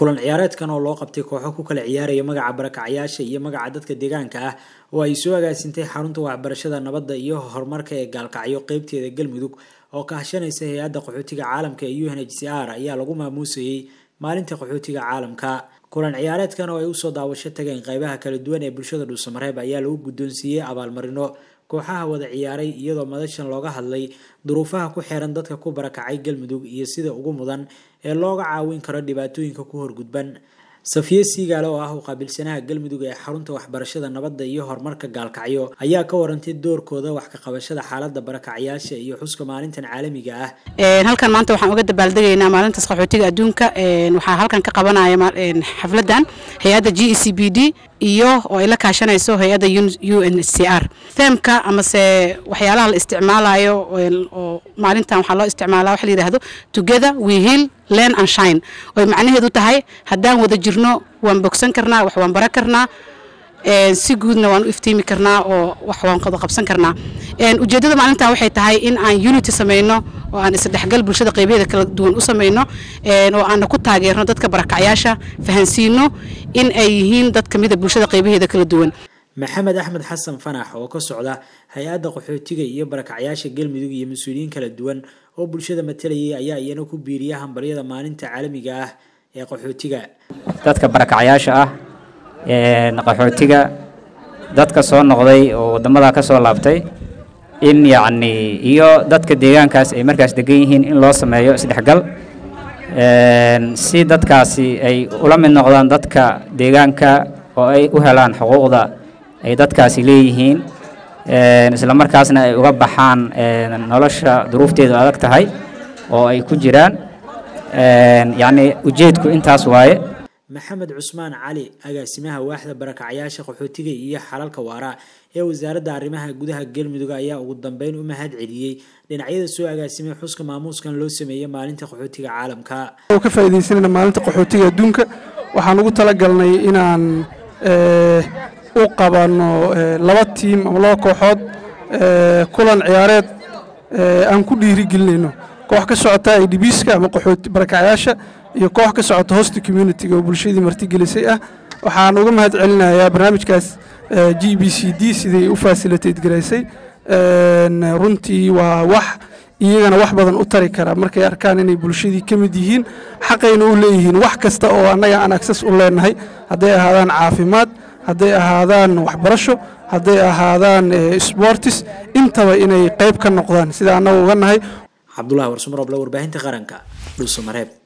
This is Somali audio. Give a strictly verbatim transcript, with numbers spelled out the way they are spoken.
kulan ciyaareedkan oo loo qabtay kooxo ku kala ciyaaraya magaca barakacayaasha iyo magaca dadka deegaanka ah oo ay soo agaasintay xarunta waxbarashada nabadda iyo horumarka ee Gaalkacyo qaybteeda Galmudug oo ka hashanaysa hay'adda qaxootiga caalamka ee U N H C R ayaa lagu maamuusay maalinta qaxootiga caalamka. kulan ciyaareedkan oo ay u soo daawasho tageen qaybaha kala duwan ee bulshada Dhuusamareeb ayaa lagu guddoonsiiyay abaalmarino kooxaha wada ciyaaray iyadoo madashan looga hadlay duruufaha ku xeeran dadka ku barakacay Galmudug iyo sida ugu mudan ee looga caawin karo dhibaatooyinka ku horgudban. Safiye Siigaale oo ah u qaabilsanaha Galmudug ee xarunta waxbarashada nabadda iyo horumarka Gaalkacyo ayaa ka warantay doorkooda wax ka qabashada xaaladda barakacayaasha iyo xuska maalintan caalamiga ah. Een halkan maanta waxaan uga dabaaldegaynaa maalinta qaxootiga adduunka. Een waxaa halkan ka qabanaya xafladan hay'adda G E C B D iyo oo ay la kaashanayso hay'adda U N H C R. Themka ama se waxyaalaha la isticmaalayo oo maalintan waxaa loo isticmaalaa waxa la yiraahdo Together We Heal Learn and Shine oo macnaheedu tahay haddaan wada jirno waan bogsan karnaa wax waan baran karnaa ee si guudna waan u iftiimi karnaa oo wax waan qado qabsan karnaa. Een ujeedada maalintan waxay tahay in aan unity sameeyno oo aan isdhexgal bulshada qaybaheeda kala duwan u sameeyno een oo aan ku taageerno dadka barakacayaasha fahansiino in ay yihiin dad kamid ah bulshada qaybaheeda kala duwan. Maxamed Axmed Xasan Fanax oo ka socda hay'adda qaxootiga iyo barakacayaasha Galmudug iyo mas'uuliyiin kala duwan oo bulshada matalayay ayaa iyana ku biiriyay hambalyada maalinta caalamiga ah ee qaxootiga. dadka barakacayaasha ah ee qaxootiga dadka soo noqday oo wadamada ka soo laabtay in yacni iyo dadka deegaankaas ay markaas degan yihiin in loo sameeyo isdhexgal een si dadkaasi ay ula mid noqdaan dadka deegaanka oo ay u helaan xuquuqda ay dadkaasi leeyihiin een isla markaasna ay uga baxaan een nolosha duruufteedu adag tahay oo ay ku jiraan een yani ujeedku intaas waaye. Maxamed Cusmaan Cali agaasimaha waaxda barakacayaasha qaxootiga iyo xalalka waara ee wasaaradda arrimaha gudaha Galmudug ayaa ugu dambeyn u mahad celiyay dhinacyada soo agaasimay xuska maamuuskan loo sameeyay maalinta qaxootiga caalamka. oo ka faa'iideysanayna maalinta qaxootiga adduunka waxaan ugu talagalnay inaan ee u qabano laba tiim ama laba kooxood ee kulan ciyaareed ee aan ku dhiirigelinayno koox ka socota ay dibiska ama qaxooti barakacayaasha iyo koox ka socota host community oo bulshadii martigelisay ah. waxaan uga mahad celinayaa barnaamijkaas G B C D sidii u facilitate gareysay een runtii waa wax iyagana wax badan u tari kara markay arkaan inay bulshadii ka mid yihiin xaqayna u leeyihiin wax kasta oo anaga aan access u leenahay hadday ahaadaan caafimaad hadday ahaadaan waxbarasho hadday ahaadaan sports intaba inay qayb ka noqdaan sida anagu uga nahay. Cabdullaahi Warsumar oo warbaahinta qaranka Dhuusamareeb.